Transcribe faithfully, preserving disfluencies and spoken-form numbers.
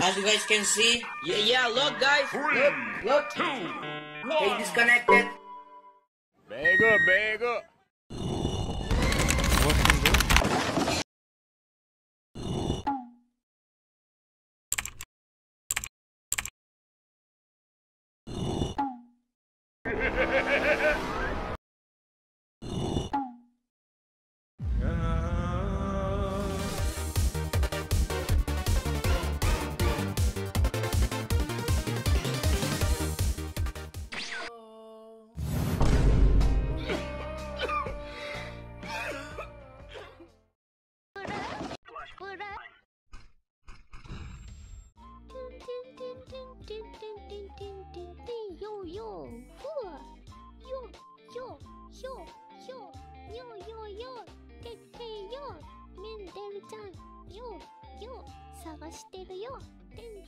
As you guys can see, Yeah, yeah, look, guys. Three, look, look, two, they one. disconnected. Bag up, bag up. Yo yo, hua, yo yo yo yo yo yo yo,てってよ、メンデルちゃん、よよ、探してるよ、てん